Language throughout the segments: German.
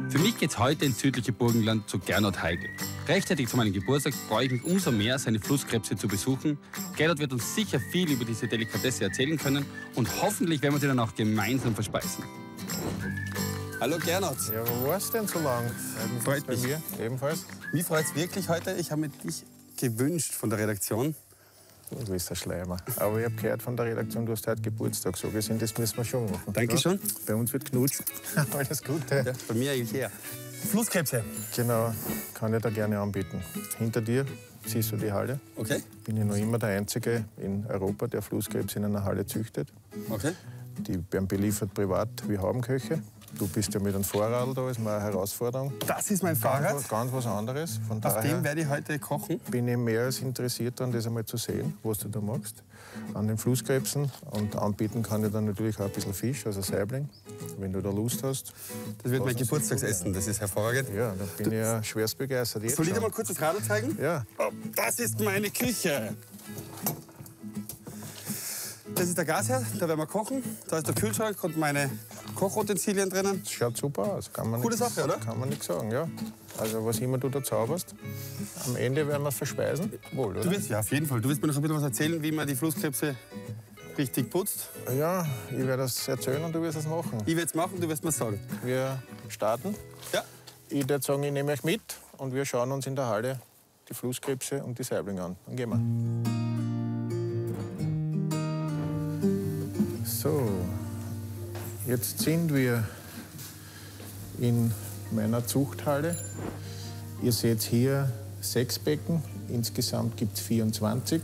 Für mich geht's heute ins südliche Burgenland zu Gernot Heigl. Rechtzeitig zu meinem Geburtstag freue ich mich umso mehr, seine Flusskrebse zu besuchen. Gernot wird uns sicher viel über diese Delikatesse erzählen können und hoffentlich werden wir sie dann auch gemeinsam verspeisen. Hallo Gernot. Ja, wo warst du denn so lange? Freut Bei mich. mir ebenfalls. Mich freut es wirklich heute. Ich habe mir dich gewünscht von der Redaktion. Du bist ein Schleimer. Aber ich habe gehört von der Redaktion, du hast heute Geburtstag. So gesehen, das müssen wir schon machen. Danke schon. Bei uns wird knutscht. Alles Gute. Ja, bei mir eigentlich her. Flusskrebse. Genau, kann ich da gerne anbieten. Hinter dir siehst du die Halle. Okay. Bin ich noch immer der Einzige in Europa, der Flusskrebs in einer Halle züchtet. Okay. Die werden beliefert privat. Wir haben Köche. Du bist ja mit einem Fahrrad da, ist mal eine Herausforderung. Das ist mein Fahrrad. Ganz was anderes. Von Auf daher dem werde ich heute kochen. bin ich mehr als interessiert daran, das einmal zu sehen, was du da machst. An den Flusskrebsen. Und anbieten kann ich dann natürlich auch ein bisschen Fisch, also Saibling, wenn du da Lust hast. Das wird mein Geburtstagsessen, das ist hervorragend. Ja, da bin ich ja schwerst begeistert. Jetzt Soll ich dir schon. mal kurz das Radl zeigen? Ja. Oh, das ist meine Küche. Das ist der Gasherd, da werden wir kochen. Da ist der Kühlschrank und meine Kochutensilien drinnen. Das schaut super aus. Kann man Coole nix- Sache, oder? Kann man nichts sagen, ja. Also was immer du da zauberst, am Ende werden wir verspeisen. Wohl, oder? Du wirst, ja, auf jeden Fall. Du wirst mir noch ein bisschen was erzählen, wie man die Flusskrebse richtig putzt. Ja, ich werde das erzählen und du wirst es machen. Ich werde es machen, du wirst mir sagen. Wir starten. Ja. Ich würde sagen, ich nehme euch mit und wir schauen uns in der Halle die Flusskrebse und die Saiblinge an. Dann gehen wir. So, jetzt sind wir in meiner Zuchthalle. Ihr seht hier 6 Becken, insgesamt gibt es 24.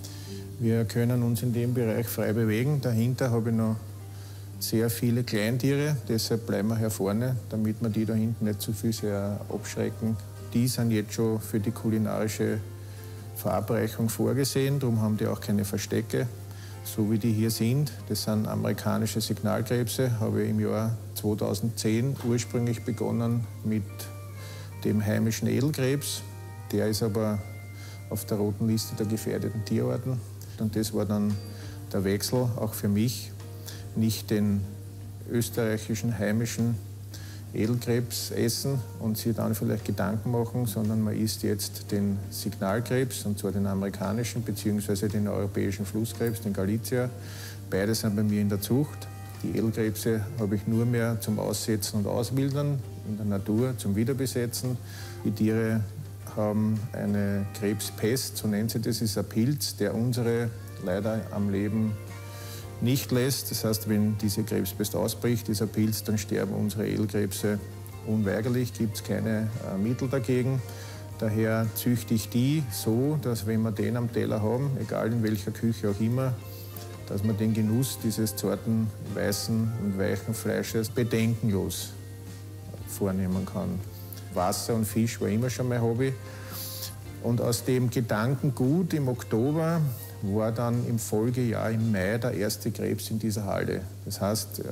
Wir können uns in dem Bereich frei bewegen. Dahinter habe ich noch sehr viele Kleintiere, deshalb bleiben wir hier vorne, damit wir die da hinten nicht zu viel sehr abschrecken. Die sind jetzt schon für die kulinarische Verabreichung vorgesehen, darum haben die auch keine Verstecke. So wie die hier sind, das sind amerikanische Signalkrebse, habe ich im Jahr 2010 ursprünglich begonnen mit dem heimischen Edelkrebs. Der ist aber auf der roten Liste der gefährdeten Tierarten. Und das war dann der Wechsel, auch für mich, nicht den österreichischen heimischen Edelkrebs essen und sich dann vielleicht Gedanken machen, sondern man isst jetzt den Signalkrebs, und zwar den amerikanischen bzw. den europäischen Flusskrebs, den Galicia. Beide sind bei mir in der Zucht. Die Edelkrebse habe ich nur mehr zum Aussetzen und Auswildern in der Natur, zum Wiederbesetzen. Die Tiere haben eine Krebspest, so nennt sie das, ist ein Pilz, der unsere leider am Leben nicht lässt. Das heißt, wenn diese Krebspest ausbricht, dieser Pilz, dann sterben unsere Edelkrebse unweigerlich, gibt es keine Mittel dagegen. Daher züchte ich die so, dass wenn wir den am Teller haben, egal in welcher Küche auch immer, dass man den Genuss dieses zarten, weißen und weichen Fleisches bedenkenlos vornehmen kann. Wasser und Fisch war immer schon mein Hobby. Und aus dem Gedankengut im Oktober war dann im Folgejahr im Mai der erste Krebs in dieser Halle. Das heißt,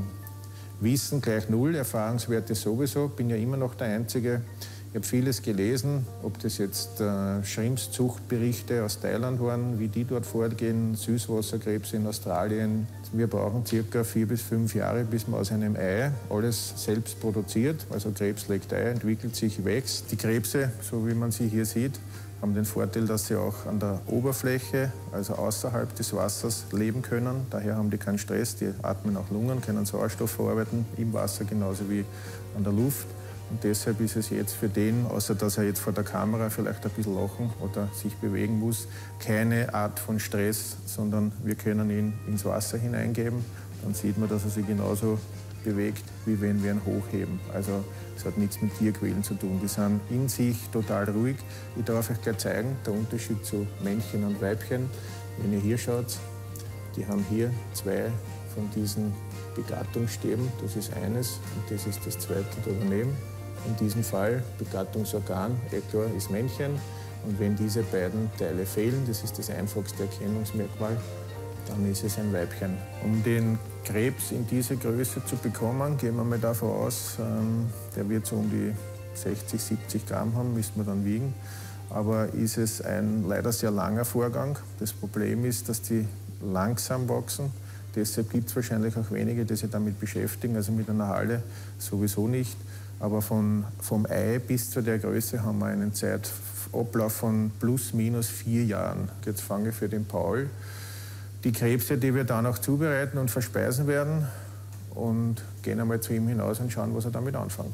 Wissen gleich null, Erfahrungswerte sowieso, bin ja immer noch der Einzige. Ich habe vieles gelesen, ob das jetzt Schrimpszuchtberichte aus Thailand waren, wie die dort vorgehen, Süßwasserkrebse in Australien. Wir brauchen ca. 4 bis 5 Jahre, bis man aus einem Ei alles selbst produziert. Also Krebs legt Ei, entwickelt sich, wächst. Die Krebse, so wie man sie hier sieht, haben den Vorteil, dass sie auch an der Oberfläche, also außerhalb des Wassers, leben können. Daher haben die keinen Stress, die atmen auch Lungen, können Sauerstoff verarbeiten im Wasser genauso wie an der Luft. Und deshalb ist es jetzt für den, außer dass er jetzt vor der Kamera vielleicht ein bisschen lachen oder sich bewegen muss, keine Art von Stress, sondern wir können ihn ins Wasser hineingeben. Dann sieht man, dass er sich genauso bewegt, wie wenn wir ihn hochheben. Also es hat nichts mit Tierquälen zu tun. Die sind in sich total ruhig. Ich darf euch gleich zeigen, der Unterschied zu Männchen und Weibchen. Wenn ihr hier schaut, die haben hier 2 von diesen Begattungsstäben. Das ist eines und das ist das zweite da daneben. In diesem Fall Begattungsorgan, klar, ist Männchen. Und wenn diese beiden Teile fehlen, das ist das einfachste Erkennungsmerkmal, dann ist es ein Weibchen. Um den Krebs in diese Größe zu bekommen, gehen wir mal davon aus, der wird so um die 60, 70 Gramm haben, müssen wir dann wiegen. Aber ist es ein leider sehr langer Vorgang. Das Problem ist, dass die langsam wachsen. Deshalb gibt es wahrscheinlich auch wenige, die sich damit beschäftigen, also mit einer Halle sowieso nicht. Aber vom Ei bis zu der Größe haben wir einen Zeitablauf von plus minus 4 Jahren. Jetzt fange ich für den Paul die Krebse, die wir dann auch zubereiten und verspeisen werden, und gehen einmal zu ihm hinaus und schauen, was er damit anfängt.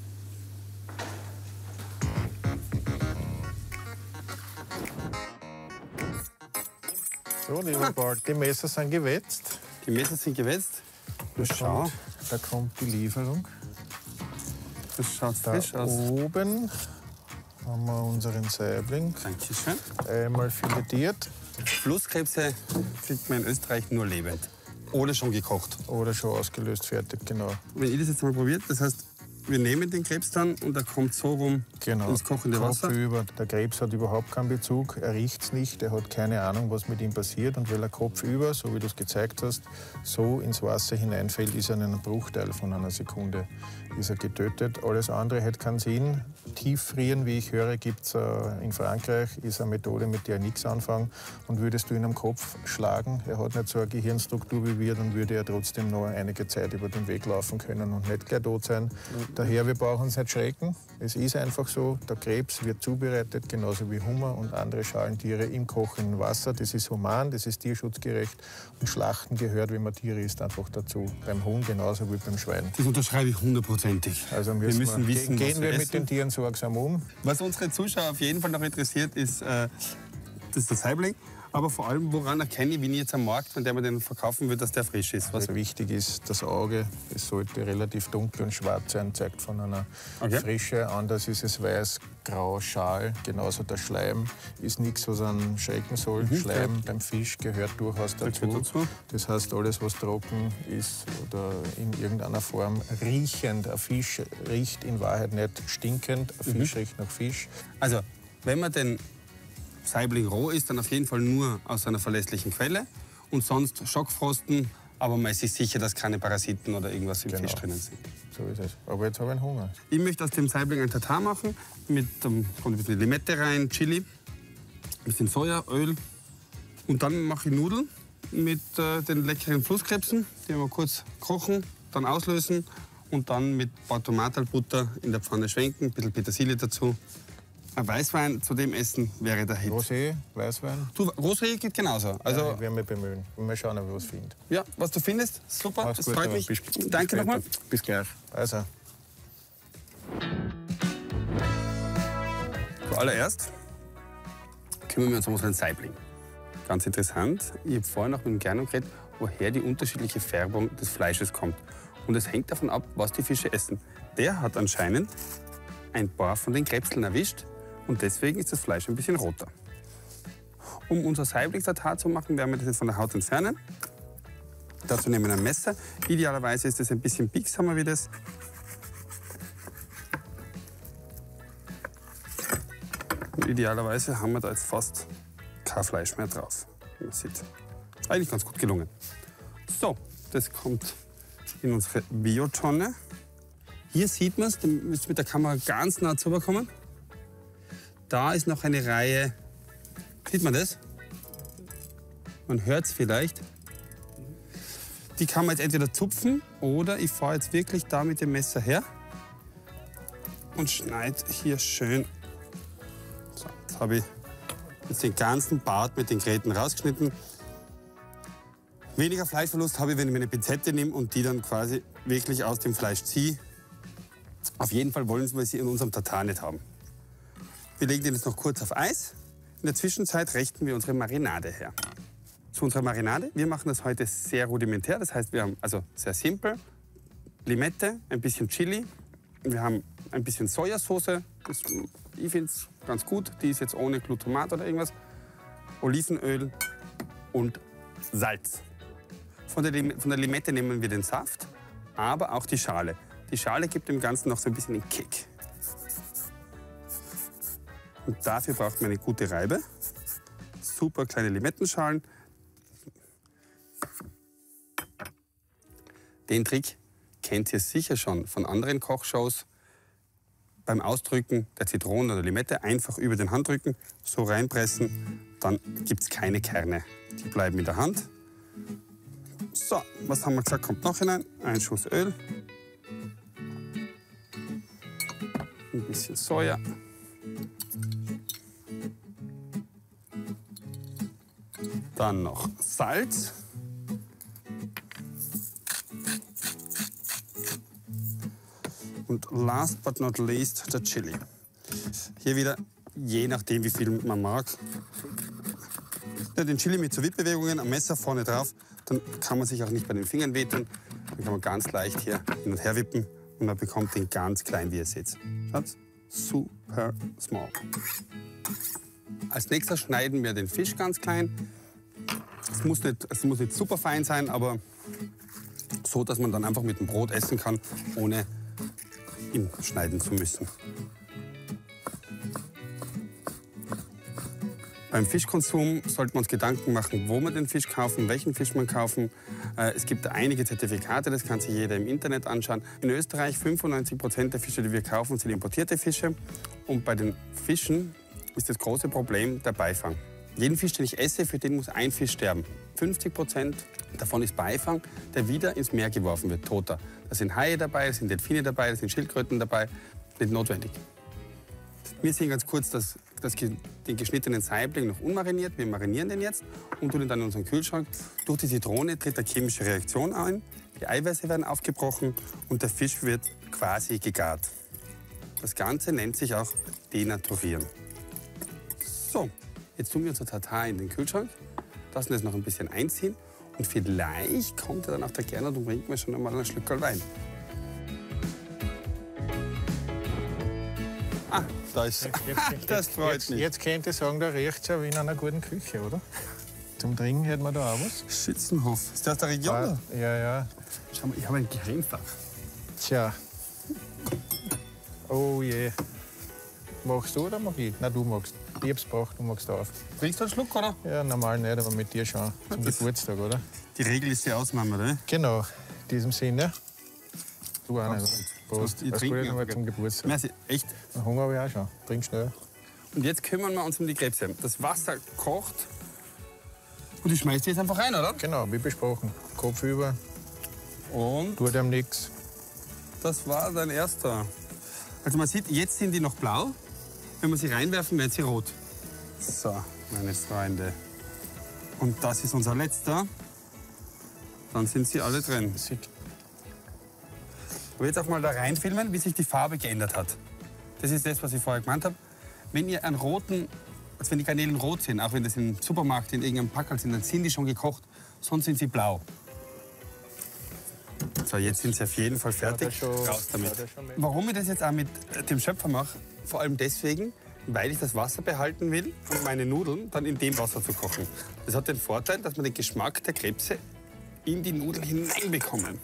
So, lieber Paul, die Messer sind gewetzt. Die Messer sind gewetzt. Schau. Da kommt die Lieferung. Das schaut Da frisch aus. oben haben wir unseren Saibling. Dankeschön. Einmal filetiert Flusskrebse kriegt man in Österreich nur lebend. Oder schon gekocht. oder schon ausgelöst, fertig, genau. Wenn ich das jetzt mal probiert, das heißt, wir nehmen den Krebs dann und er kommt so rum ins kochende Wasser. Kopfüber. Der Krebs hat überhaupt keinen Bezug, er riecht es nicht, er hat keine Ahnung, was mit ihm passiert. Und weil er kopfüber, so wie du es gezeigt hast, so ins Wasser hineinfällt, ist er in einem Bruchteil von einer Sekunde ist er getötet. Alles andere hat keinen Sinn. Tieffrieren, wie ich höre, gibt es in Frankreich, ist eine Methode, mit der nichts anfangen. Und würdest du ihn am Kopf schlagen, er hat nicht so eine Gehirnstruktur wie wir, dann würde er trotzdem noch einige Zeit über den Weg laufen können und nicht gleich tot sein. Daher, wir brauchen uns nicht schrecken. Es ist einfach so, der Krebs wird zubereitet, genauso wie Hummer und andere Schalentiere im kochenden Wasser. Das ist human, das ist tierschutzgerecht. Und Schlachten gehört, wenn man Tiere isst, einfach dazu. Beim Huhn genauso wie beim Schwein. Das unterschreibe ich 100%. Also müssen wissen, gehen wir mit den Tieren sorgsam um. Was unsere Zuschauer auf jeden Fall noch interessiert, ist das Saibling. Aber vor allem, woran erkenne ich, wenn ich jetzt am Markt, wenn der mir den verkaufen will, dass der frisch ist? Was wichtig ist, das Auge. Es sollte relativ dunkel und schwarz sein, zeigt von einer Frische. Anders ist es weiß, grau, schal. Genauso der Schleim ist nichts, was einen schrecken soll. Schleim beim Fisch gehört durchaus dazu. Das heißt, alles, was trocken ist oder in irgendeiner Form riechend. Ein Fisch riecht in Wahrheit nicht stinkend. Ein Fisch riecht nach Fisch. Also, wenn man den Saibling roh ist, dann auf jeden Fall nur aus einer verlässlichen Quelle und sonst Schockfrosten, aber man ist sich sicher, dass keine Parasiten oder irgendwas im Fisch drinnen sind. So ist es. Aber jetzt habe ich einen Hunger. Ich möchte aus dem Saibling ein Tatar machen, kommt ein bisschen Limette rein, Chili, ein bisschen Soja, Öl und dann mache ich Nudeln mit den leckeren Flusskrebsen, die wir kurz kochen, dann auslösen und dann mit ein paar Tomatenbutter in der Pfanne schwenken, ein bisschen Petersilie dazu. Ein Weißwein zu dem Essen wäre der Hit. Rosé, Weißwein? Du, Rosé geht genauso. Also, ja, ich werde mich bemühen. Mal schauen, ob ich was finde. Ja, was du findest, super, Mach's das gut, freut mich. Danke nochmal. Bis gleich. Also. Zuallererst kümmern wir uns um unseren Saibling. Ganz interessant, ich habe vorher noch mit dem Gernot geredet, woher die unterschiedliche Färbung des Fleisches kommt. Und es hängt davon ab, was die Fische essen. Der hat anscheinend ein paar von den Krebseln erwischt. Und deswegen ist das Fleisch ein bisschen roter. Um unser Saiblingstatar zu machen, werden wir das jetzt von der Haut entfernen. Dazu nehmen wir ein Messer. Idealerweise ist es ein bisschen biegsamer wie das. Und idealerweise haben wir da jetzt fast kein Fleisch mehr drauf. Man sieht, eigentlich ganz gut gelungen. So, das kommt in unsere Biotonne. Hier sieht man es, ihr müsst mit der Kamera ganz nah zu kommen. Da ist noch eine Reihe, sieht man das? Man hört es vielleicht. Die kann man jetzt entweder zupfen oder ich fahre jetzt wirklich da mit dem Messer her und schneide hier schön. So, jetzt habe ich jetzt den ganzen Bart mit den Gräten rausgeschnitten. Weniger Fleischverlust habe ich, wenn ich meine Pinzette nehme und die dann quasi wirklich aus dem Fleisch ziehe. Auf jeden Fall wollen wir sie in unserem Tatar nicht haben. Wir legen den jetzt noch kurz auf Eis. In der Zwischenzeit richten wir unsere Marinade her. Zu unserer Marinade, wir machen das heute sehr rudimentär. Das heißt, wir haben also sehr simpel Limette, ein bisschen Chili. Wir haben ein bisschen Sojasauce. Ich finde es ganz gut. Die ist jetzt ohne Glutamat oder irgendwas. Olivenöl und Salz. Von der Limette nehmen wir den Saft, aber auch die Schale. Die Schale gibt dem Ganzen noch so ein bisschen den Kick. Und dafür braucht man eine gute Reibe. Super kleine Limettenschalen. Den Trick kennt ihr sicher schon von anderen Kochshows. Beim Ausdrücken der Zitrone oder Limette einfach über den Handrücken, so reinpressen, dann gibt es keine Kerne. Die bleiben in der Hand. So, was haben wir gesagt, kommt noch hinein? Ein Schuss Öl. ein bisschen Soja. Dann noch Salz. Und last but not least der Chili. Hier wieder, je nachdem wie viel man mag. Den Chili mit so Wippbewegungen am Messer vorne drauf, dann kann man sich auch nicht bei den Fingern wehtun. Dann kann man ganz leicht hier hin und her wippen und man bekommt den ganz klein, wie ihr seht. Schaut, super small. Als nächstes schneiden wir den Fisch ganz klein. Es muss nicht super fein sein, aber so, dass man dann einfach mit dem Brot essen kann, ohne ihn schneiden zu müssen. Beim Fischkonsum sollten wir uns Gedanken machen, wo wir den Fisch kaufen, welchen Fisch wir kaufen. Es gibt einige Zertifikate, das kann sich jeder im Internet anschauen. In Österreich 95% der Fische, die wir kaufen, sind importierte Fische. Und bei den Fischen ist das große Problem der Beifang. Jeden Fisch, den ich esse, für den muss ein Fisch sterben. 50% davon ist Beifang, der wieder ins Meer geworfen wird, toter. Da sind Haie dabei, da sind Delfine dabei, da sind Schildkröten dabei. Nicht notwendig. Wir sehen ganz kurz den geschnittenen Saibling noch unmariniert. Wir marinieren den jetzt und tun ihn dann in unseren Kühlschrank. Durch die Zitrone tritt eine chemische Reaktion ein. Die Eiweiße werden aufgebrochen und der Fisch wird quasi gegart. Das Ganze nennt sich auch Denaturieren. So, jetzt tun wir unser Tatar in den Kühlschrank, lassen es noch ein bisschen einziehen und vielleicht kommt dann auch der Gernot und bringt mir schon einmal einen Schlückerl Wein. Ah, da ist das freut mich. Jetzt könnte ich sagen, da riecht es ja wie in einer guten Küche, oder? Zum Trinken hätten wir da auch was. Schützenhof. Ist das aus der Region? Ja, ja. Schau mal, ich habe ein Geheimfach. Tja. Oh je. Magst du oder mag ich? Nein, du magst. Ich hab's gebracht, du magst auf. Trinkst du einen Schluck, oder? Ja, normal nicht, aber mit dir schon. Zum Geburtstag, oder? Die Regel ist die Ausnahme, oder? Genau. In diesem Sinne. Du auch nicht. Prost. Ich trinke trinke zum Geburtstag. Merci, echt. Hunger habe ich auch schon. Trink schnell. Und jetzt kümmern wir uns um die Krebse. Das Wasser kocht. Und ich schmeiß die jetzt einfach rein, oder? Genau, wie besprochen. Kopf über. Und Tut ihm nichts. das war dein erster. Also man sieht, jetzt sind die noch blau. Wenn wir sie reinwerfen, werden sie rot. So, meine Freunde. Und das ist unser letzter. Dann sind sie alle drin. Ich will jetzt auch mal da reinfilmen, wie sich die Farbe geändert hat. Das ist das, was ich vorher gemeint habe. Wenn ihr einen roten, also wenn die Garnelen rot sind, auch wenn das im Supermarkt in irgendeinem Packerl sind, dann sind die schon gekocht. Sonst sind sie blau. So, jetzt sind sie auf jeden Fall fertig. Raus damit. Warum ich das jetzt auch mit dem Schöpfer mache, vor allem deswegen, weil ich das Wasser behalten will, um meine Nudeln dann in dem Wasser zu kochen. Das hat den Vorteil, dass wir den Geschmack der Krebse in die Nudeln hineinbekommen.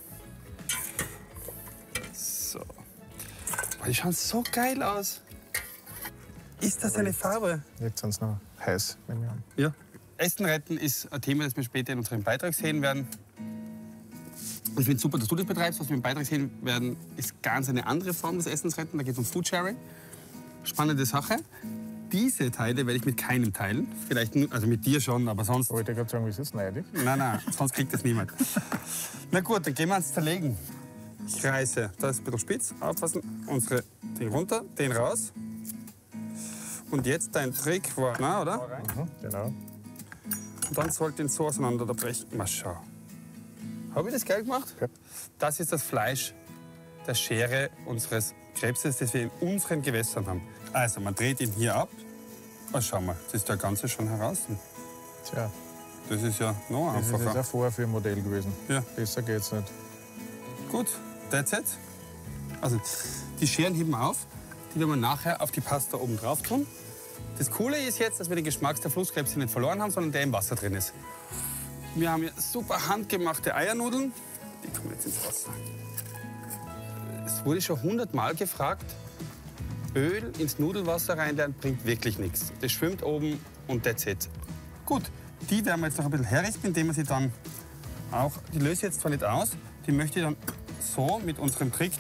So. Oh, die schauen so geil aus. Ist das eine Farbe? Jetzt sind sie noch heiß, nehme ich an. Ja. Essen retten ist ein Thema, das wir später in unserem Beitrag sehen werden. Ich finde es super, dass du das betreibst. Was wir im Beitrag sehen werden, ist ganz eine andere Form des Essensretten. Da geht es um Foodsharing. Spannende Sache. Diese Teile werde ich mit keinem teilen. Vielleicht, also mit dir schon, aber sonst... Ich wollte gerade sagen, wie ist das neidig? Nein, sonst kriegt das niemand. Na gut, dann gehen wir ans Zerlegen. Ich reiße, da ist ein bisschen spitz, aufpassen, unsere Ding runter, den raus. Und jetzt dein Trick war, na, oder? Mhm, genau. Und dann sollte ihn so auseinanderbrechen. Mal schau. Habe ich das geil gemacht? Ja. Das ist das Fleisch der Schere unseres Krebses, das wir in unseren Gewässern haben. Also, man dreht ihn hier ab. Oh, schau mal, das ist der Ganze schon heraus. Tja, Das ist ja noch das ist jetzt einfacher. ein Vorführmodell gewesen. Ja. Besser geht's nicht. Gut, that's it. Also, die Scheren heben auf. Die werden wir nachher auf die Pasta oben drauf tun. Das Coole ist jetzt, dass wir den Geschmack der Flusskrebse nicht verloren haben, sondern der im Wasser drin ist. Wir haben hier super handgemachte Eiernudeln. Die kommen jetzt ins Wasser. Es wurde schon 100-mal gefragt, Öl ins Nudelwasser reinlernen bringt wirklich nichts. Das schwimmt oben und that's it. Gut, die werden wir jetzt noch ein bisschen herrichten, indem wir sie dann auch, die löse ich jetzt zwar nicht aus, die möchte ich dann so mit unserem Trick.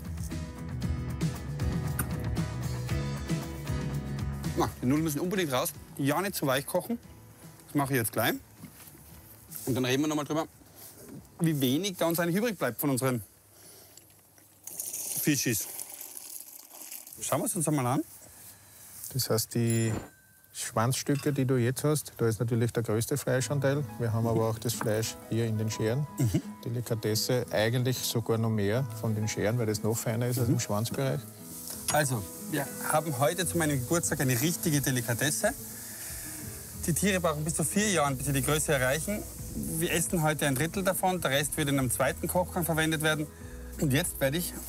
Na, die Nudeln müssen unbedingt raus, ja nicht zu weich kochen. Das mache ich jetzt gleich. Und dann reden wir noch mal drüber, wie wenig da uns eigentlich übrig bleibt von unseren Fischis. Schauen wir es uns einmal an. Das heißt, die Schwanzstücke, die du jetzt hast, da ist natürlich der größte Fleischanteil. Wir haben aber auch das Fleisch hier in den Scheren. Delikatesse eigentlich sogar noch mehr von den Scheren, weil das noch feiner ist als im Schwanzbereich. Also, wir haben heute zu meinem Geburtstag eine richtige Delikatesse. Die Tiere brauchen bis zu 4 Jahre, bis sie die Größe erreichen. Wir essen heute 1/3 davon, der Rest wird in einem zweiten Kochgang verwendet werden. Und jetzt werde ich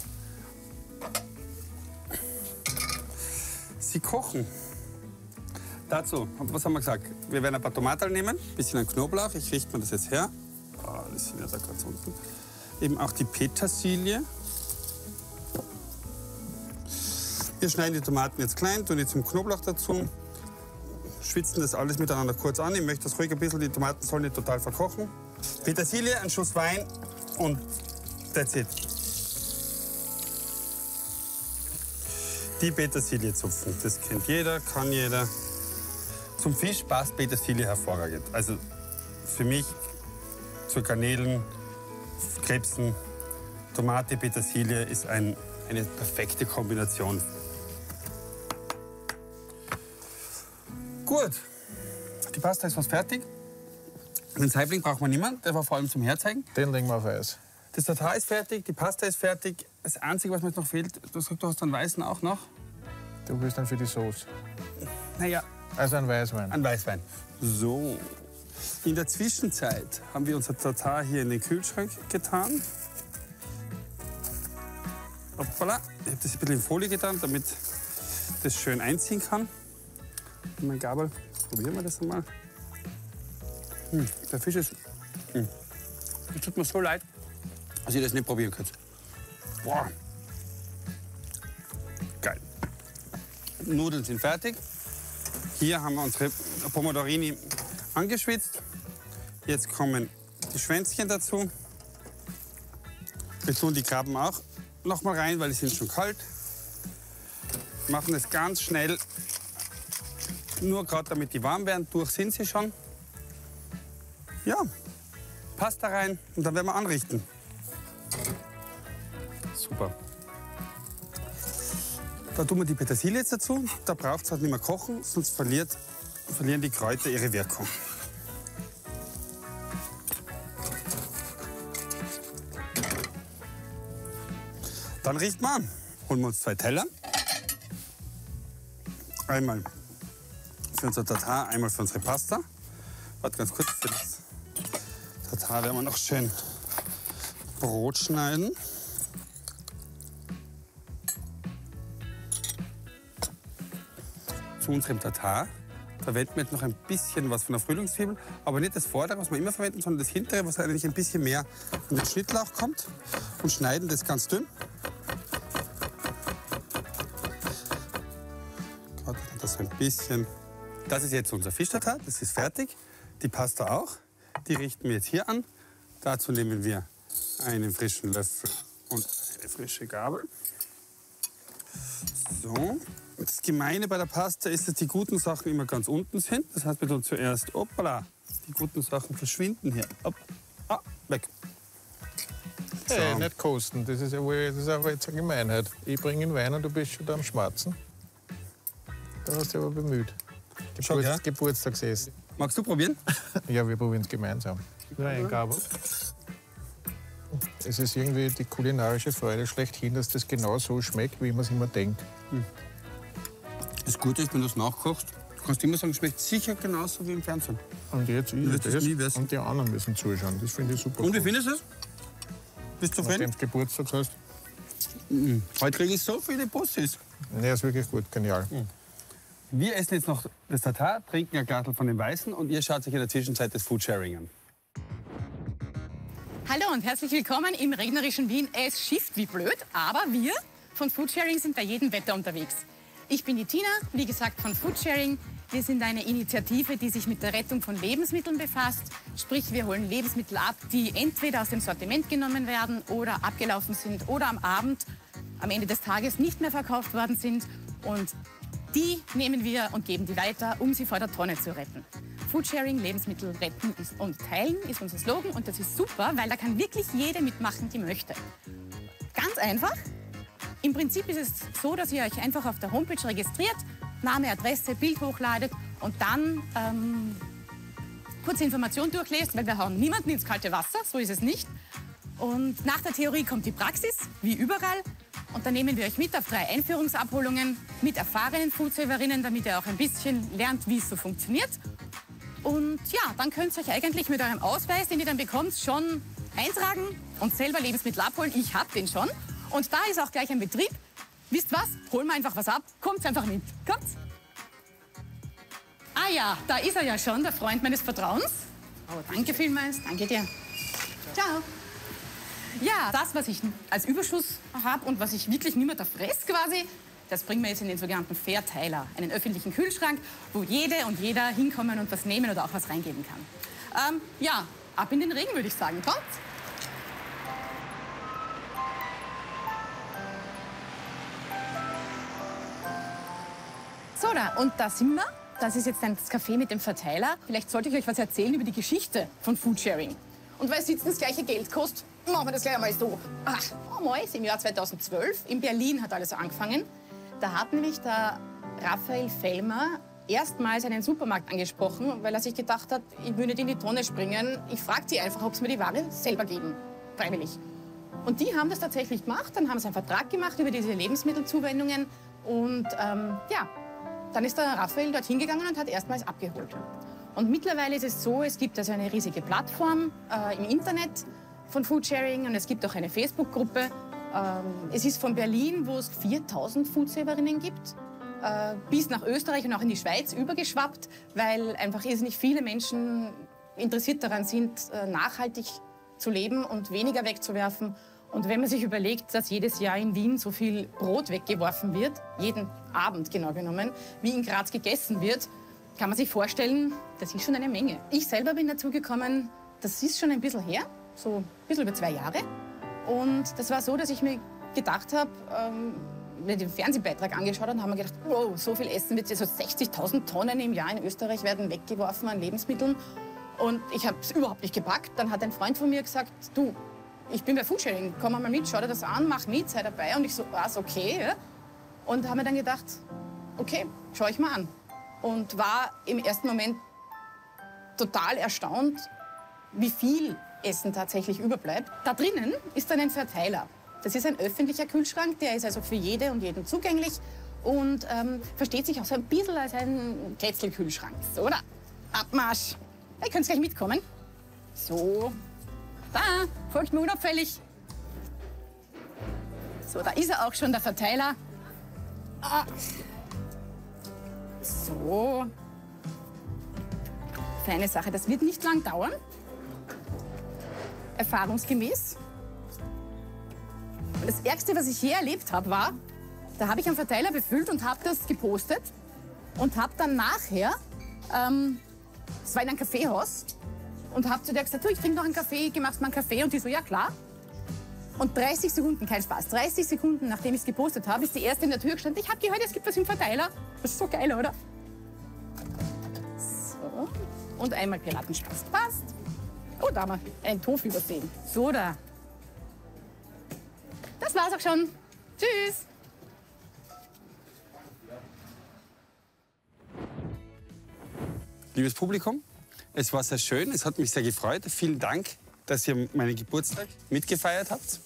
sie kochen. Dazu, was haben wir gesagt? Wir werden ein paar Tomaten nehmen, ein bisschen Knoblauch, ich richte mir das jetzt her. Oh, das sind ja da ganz unten. Eben auch die Petersilie. Wir schneiden die Tomaten jetzt klein, tun die zum Knoblauch dazu, schwitzen das alles miteinander kurz an. Ich möchte das ruhig ein bisschen, die Tomaten sollen nicht total verkochen. Petersilie, ein Schuss Wein und that's it. Die Petersilie zupfen, das kennt jeder, kann jeder. Zum Fisch passt Petersilie hervorragend. Also für mich zu Garnelen, Krebsen, Tomate, Petersilie ist eine perfekte Kombination. Gut, die Pasta ist fast fertig. Den Saibling braucht man niemand, der war vor allem zum Herzeigen. Den legen wir auf Eis. Das Tatar ist fertig, die Pasta ist fertig. Das Einzige, was mir jetzt noch fehlt, du sagst, du hast einen Weißen auch noch. Du willst dann für die Sauce. Naja. Also ein Weißwein. Ein Weißwein. So. In der Zwischenzeit haben wir unser Tatar hier in den Kühlschrank getan. Hoppala. Ich habe das ein bisschen in Folie getan, damit das schön einziehen kann. Und mein Gabel. Probieren wir das einmal. Der Fisch ist. Es tut mir so leid, dass ihr das nicht probieren könnt. Boah. Geil. Nudeln sind fertig. Hier haben wir unsere Pomodorini angeschwitzt. Jetzt kommen die Schwänzchen dazu. Wir tun die Krabben auch noch mal rein, weil die sind schon kalt. Machen es ganz schnell, nur gerade damit die warm werden. Durch sind sie schon. Ja, Pasta rein und dann werden wir anrichten. Super. Da tun wir die Petersilie jetzt dazu. Da braucht es halt nicht mehr kochen, sonst verlieren die Kräuter ihre Wirkung. Dann richten wir an. Holen wir uns 2 Teller. Einmal für unser Tatar, einmal für unsere Pasta. Warte ganz kurz, für das Tatar werden wir noch schön Brot schneiden. Zu unserem Tatar verwenden wir jetzt noch ein bisschen was von der Frühlingszwiebel, aber nicht das vordere, was wir immer verwenden, sondern das hintere, was eigentlich ein bisschen mehr an den Schnittlauch kommt, und schneiden das ganz dünn. Das ein bisschen. Das ist jetzt unser Fischtatar, das ist fertig. Die Pasta auch. Die richten wir jetzt hier an. Dazu nehmen wir einen frischen Löffel und eine frische Gabel. So. Das Gemeine bei der Pasta ist, dass die guten Sachen immer ganz unten sind. Das heißt, wir tun zuerst, hoppala, die guten Sachen verschwinden hier. Hopp, weg. So. Hey, nicht kosten, das ist aber jetzt eine Gemeinheit. Ich bringe den Wein und du bist schon da am Schmatzen. Da hast du dich aber bemüht. Geburtstagsessen. Magst du probieren? Ja, wir probieren es gemeinsam. Nur ein Gabel. Es ist irgendwie die kulinarische Freude schlechthin, dass das genau so schmeckt, wie man es immer denkt. Das Gute ist, wenn du es nachkochst, du kannst immer sagen, es schmeckt sicher genauso wie im Fernsehen. Und jetzt das und die anderen müssen zuschauen. Das finde ich super. Und wie findest du es? Bist du zufrieden? Nachdem du Geburtstag hast. Heute kriege ich so viele Bussis. Nee, ist wirklich gut, genial. Wir essen jetzt noch das Tatar, trinken ein Glas von dem Weißen und ihr schaut euch in der Zwischenzeit das Foodsharing an. Hallo und herzlich willkommen im regnerischen Wien. Es schifft wie blöd, aber wir von Foodsharing sind bei jedem Wetter unterwegs. Ich bin die Tina, wie gesagt von Foodsharing. Wir sind eine Initiative, die sich mit der Rettung von Lebensmitteln befasst. Sprich, wir holen Lebensmittel ab, die entweder aus dem Sortiment genommen werden oder abgelaufen sind oder am Abend, am Ende des Tages nicht mehr verkauft worden sind. Und die nehmen wir und geben die weiter, um sie vor der Tonne zu retten. Foodsharing, Lebensmittel retten und teilen ist unser Slogan und das ist super, weil da kann wirklich jede mitmachen, die möchte. Ganz einfach. im Prinzip ist es so, dass ihr euch einfach auf der Homepage registriert, Name, Adresse, Bild hochladet und dann kurze Informationen durchlest, weil wir hauen niemanden ins kalte Wasser, so ist es nicht. Und nach der Theorie kommt die Praxis, wie überall. Und dann nehmen wir euch mit auf 3 Einführungsabholungen mit erfahrenen Foodsaverinnen, damit ihr auch ein bisschen lernt, wie es so funktioniert. Und ja, dann könnt ihr euch eigentlich mit eurem Ausweis, den ihr dann bekommt, schon eintragen und selber Lebensmittel abholen. Ich habe den schon. Und da ist auch gleich ein Betrieb. Wisst was? Holen wir einfach was ab. Kommt einfach mit. Kommt's? Ah ja, da ist er ja schon, der Freund meines Vertrauens. Oh, danke vielmals. Danke dir. Ciao. Ja, das, was ich als Überschuss habe und was ich wirklich nicht mehr da fress quasi, das bringen wir jetzt in den sogenannten Verteiler, einen öffentlichen Kühlschrank, wo jede und jeder hinkommen und was nehmen oder auch was reingeben kann. Ja, ab in den Regen, würde ich sagen. Kommt! So, da, und da sind wir. Das ist jetzt das Café mit dem Verteiler. Vielleicht sollte ich euch was erzählen über die Geschichte von Foodsharing. Und weil es jetzt das gleiche Geld kostet, machen wir das gleich einmal so. Damals, im Jahr 2012, in Berlin hat alles angefangen. Da hat nämlich der Raphael Fellmer erstmals einen Supermarkt angesprochen, weil er sich gedacht hat, ich will nicht in die Tonne springen. Ich frage die einfach, ob sie mir die Ware selber geben, freiwillig. Und die haben das tatsächlich gemacht. Dann haben sie einen Vertrag gemacht über diese Lebensmittelzuwendungen. Und ja, dann ist der Raphael dort hingegangen und hat erstmals abgeholt. Und mittlerweile ist es so, es gibt also eine riesige Plattform im Internet von Foodsharing und es gibt auch eine Facebook-Gruppe. Es ist von Berlin, wo es 4000 Foodsaverinnen gibt, bis nach Österreich und auch in die Schweiz übergeschwappt, weil einfach irrsinnig viele Menschen interessiert daran sind, nachhaltig zu leben und weniger wegzuwerfen. Und wenn man sich überlegt, dass jedes Jahr in Wien so viel Brot weggeworfen wird, jeden Abend genau genommen, wie in Graz gegessen wird, kann man sich vorstellen, das ist schon eine Menge. Ich selber bin dazu gekommen, das ist schon ein bisschen her, so ein bisschen über 2 Jahre. Und das war so, dass ich mir gedacht habe, wenn ich den Fernsehbeitrag angeschaut habe, haben wir gedacht, wow, so viel Essen wird, also 60.000 Tonnen im Jahr in Österreich werden weggeworfen an Lebensmitteln. Und ich habe es überhaupt nicht gepackt. Dann hat ein Freund von mir gesagt, du, ich bin bei Foodsharing, komm mal mit, schau dir das an, mach mit, sei dabei. Und ich so, was, okay. Ja? Und habe mir dann gedacht, okay, schau ich mal an. Und war im ersten Moment total erstaunt, wie viel Essen tatsächlich überbleibt. Da drinnen ist dann ein Verteiler. Das ist ein öffentlicher Kühlschrank, der ist also für jede und jeden zugänglich und versteht sich auch so ein bisschen als ein Kretzelkühlschrank. So, da, Abmarsch. Ihr könnt gleich mitkommen. So, da, folgt mir unauffällig. So, da ist er auch schon, der Verteiler. Ah. So. Feine Sache, das wird nicht lang dauern. Erfahrungsgemäß. Und das Ärgste, was ich je erlebt habe, war, da habe ich einen Verteiler befüllt und habe das gepostet und habe dann nachher, es war in einem Kaffeehaus, und habe zu der gesagt, du, ich trinke noch einen Kaffee, machst mal einen Kaffee? Und die so, ja klar. Und 30 Sekunden, kein Spaß, 30 Sekunden, nachdem ich es gepostet habe, ist die erste in der Tür gestanden, ich habe gehört, es gibt was im Verteiler. Das ist so geil, oder? So, und einmal Piratenschwanz, passt. Oh, da haben wir einen Tofu übersehen. So, da. Das war's auch schon. Tschüss. Liebes Publikum, es war sehr schön, es hat mich sehr gefreut. Vielen Dank, dass ihr meinen Geburtstag mitgefeiert habt.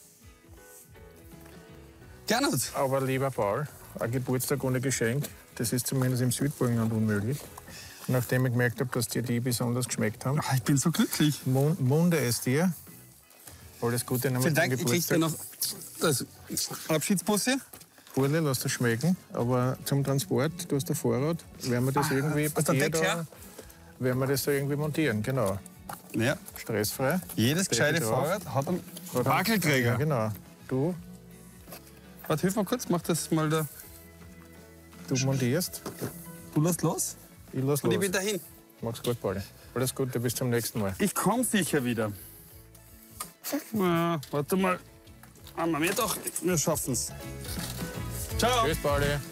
Gernot. Aber lieber Paul, ein Geburtstag ohne Geschenk, das ist zumindest im Südburgenland unmöglich. Nachdem ich gemerkt habe, dass dir die besonders geschmeckt haben. Ich bin so glücklich. Munde es dir. Alles Gute nochmal zum Geburtstag. Vielen Dank, ich krieg dir noch das Abschiedsbusse. Burle, lass das schmecken. Aber zum Transport, du hast ein Fahrrad, werden wir das irgendwie bei dir da, werden wir das da irgendwie montieren, genau. Ja. Stressfrei. Jedes gescheite Fahrrad hat einen Wackelträger. Ja, genau. Du? Warte, hilf mal kurz, mach das mal da. Du montierst. Du lässt los? Ich lass los. Und ich bin dahin. Mach's gut, Pauli. Alles Gute, bis zum nächsten Mal. Ich komme sicher wieder. Ja, warte mal. Wir schaffen's. Ciao. Tschüss, Pauli.